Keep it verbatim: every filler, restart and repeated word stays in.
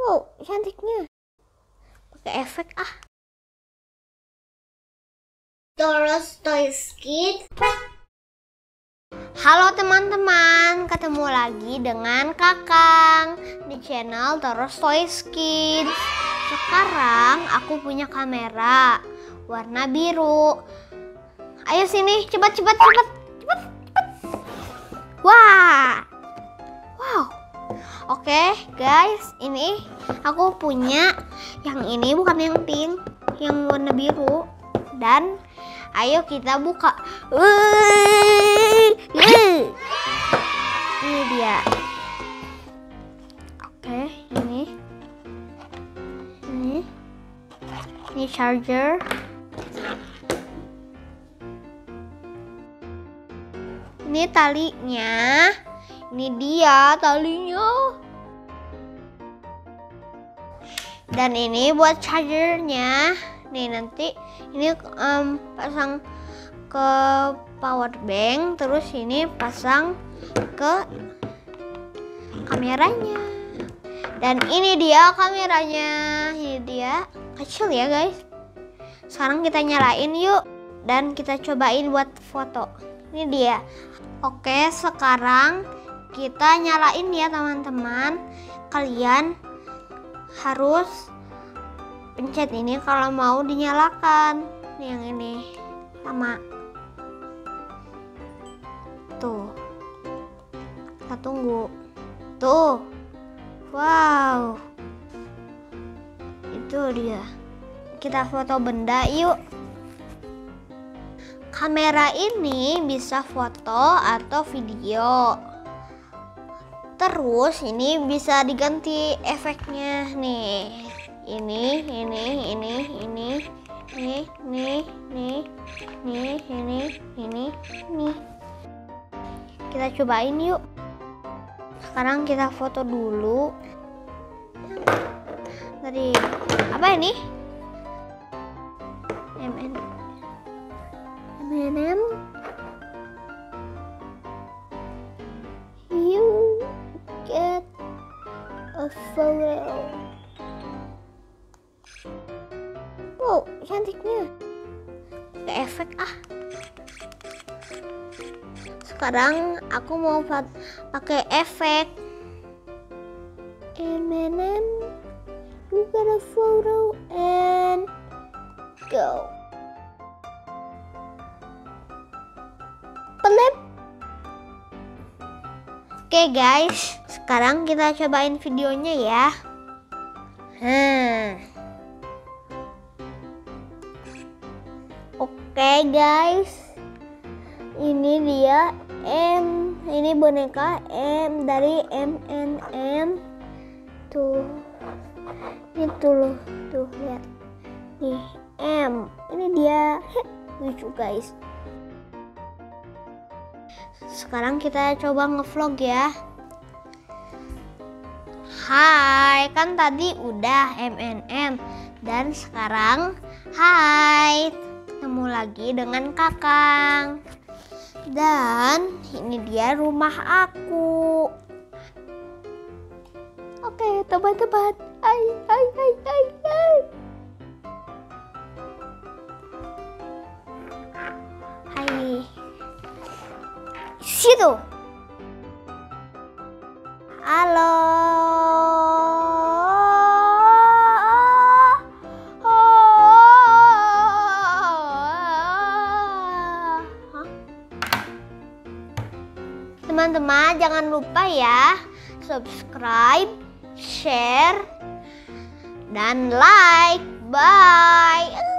Wow, cantiknya. Pakai efek ah. Toros Toys Kids. Halo teman-teman, ketemu lagi dengan Kakang di channel Toros Toys Kids. Sekarang aku punya kamera warna biru. Ayo sini, cepat cepat cepat cepat cepat. Wah, wow. Oke guys, ini aku punya yang ini, bukan yang pink, yang warna biru. Dan ayo kita buka. Ini dia. Oke, ini ini ini charger. Ini talinya. Ini dia talinya. Dan ini buat chargernya. Nih nanti ini um, pasang ke power bank, terus ini pasang ke kameranya. Dan ini dia kameranya. Ini dia, kecil ya guys. Sekarang kita nyalain yuk dan kita cobain buat foto. Ini dia. Oke, sekarang kita nyalain ya teman-teman. Kalian harus pencet ini kalau mau dinyalakan. Nih yang ini sama. Tuh. Kita tunggu. Tuh. Wow. Itu dia. Kita foto benda yuk. Kamera ini bisa foto atau video. Terus ini bisa diganti efeknya nih. Ini, ini, ini, ini, ini, nih, nih, nih, ini, ini, ini. Kita cobain yuk. Sekarang kita foto dulu. Tadi apa ini? M N M and M. You get a photo. Wow, cantiknya. Pakai efek ah. Sekarang aku mau pakai efek. M and M, you got a photo and go. Pelip. Oke guys, sekarang kita cobain videonya ya. Hmm. Oke guys, ini dia M, ini boneka M dari M and M. Tuh, itu loh, tuh lihat, nih M, ini dia. Heh, lucu guys. Sekarang kita coba ngevlog ya. Hai, kan tadi udah M and M dan sekarang hai. Ketemu lagi dengan Kakang. Dan ini dia rumah aku. Oke, teman-teman. Hai, hai, hai, hai, hai. Hai. Situ. Halo. Teman-teman jangan lupa ya subscribe, share, dan like. Bye.